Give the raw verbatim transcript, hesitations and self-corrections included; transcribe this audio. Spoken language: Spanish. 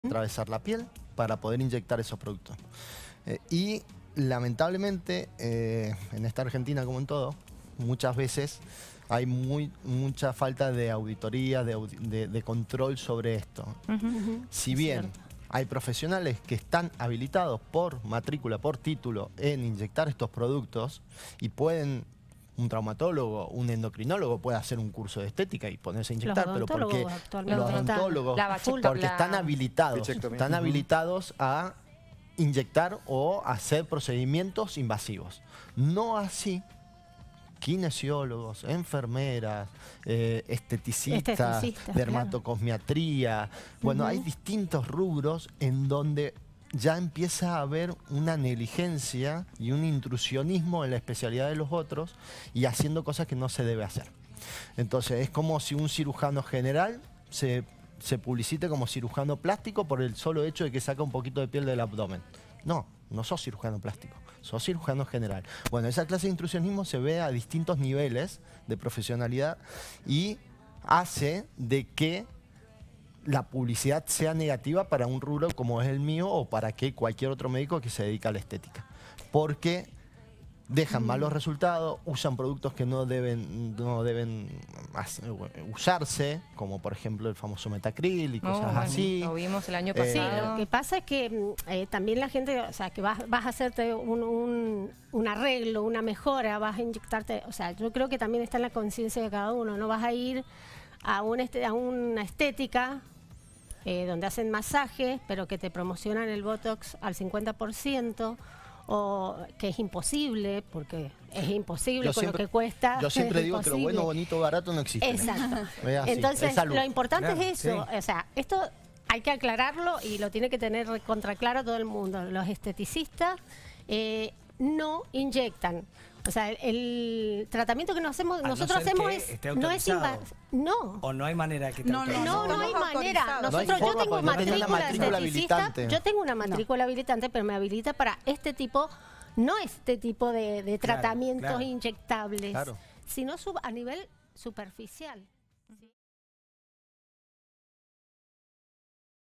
atravesar la piel para poder inyectar esos productos. Eh, y lamentablemente, eh, en esta Argentina como en todo, muchas veces hay muy, mucha falta de auditoría, de, de, de control sobre esto. Uh-huh. Si bien hay profesionales que están habilitados por matrícula, por título, en inyectar estos productos y pueden... Un traumatólogo, un endocrinólogo puede hacer un curso de estética y ponerse a inyectar, pero porque los odontólogos porque están habilitados, están habilitados a inyectar o hacer procedimientos invasivos. No así kinesiólogos, enfermeras, eh, esteticistas, esteticistas, dermatocosmiatría. Claro. Bueno, uh-huh. hay distintos rubros en donde ya empieza a haber una negligencia y un intrusionismo en la especialidad de los otros y haciendo cosas que no se debe hacer. Entonces es como si un cirujano general se, se publicite como cirujano plástico por el solo hecho de que saca un poquito de piel del abdomen. No, no sos cirujano plástico, sos cirujano general. Bueno, esa clase de intrusionismo se ve a distintos niveles de profesionalidad y hace de que la publicidad sea negativa para un rubro como es el mío o para que cualquier otro médico que se dedica a la estética. Porque dejan mm. malos resultados, usan productos que no deben, no deben usarse, como por ejemplo el famoso Metacril y cosas oh, así. Lo vimos el año pasado. Sí, lo que pasa es que eh, también la gente, o sea, que vas, vas a hacerte un, un, un arreglo, una mejora, vas a inyectarte, o sea, yo creo que también está en la conciencia de cada uno, no vas a ir a, un este, a una estética eh, donde hacen masajes, pero que te promocionan el Botox al cincuenta por ciento, o que es imposible, porque es imposible yo con siempre, lo que cuesta. Yo siempre digo imposible. Que lo bueno, bonito, barato no existe. Exacto. Entonces, es lo importante claro, es eso. Sí. O sea, esto hay que aclararlo y lo tiene que tener contraclaro todo el mundo. Los esteticistas eh, no inyectan. O sea, el tratamiento que nos hacemos, nosotros no hacemos es no es no. O no hay manera que no, no, no, no hay manera. Nosotros no yo tengo no matrícula, matrícula habilitante. Yo tengo una matrícula no. habilitante, pero me habilita para este tipo, no este tipo de, de tratamientos claro, claro. inyectables, claro. sino sub, a nivel superficial. ¿Sí?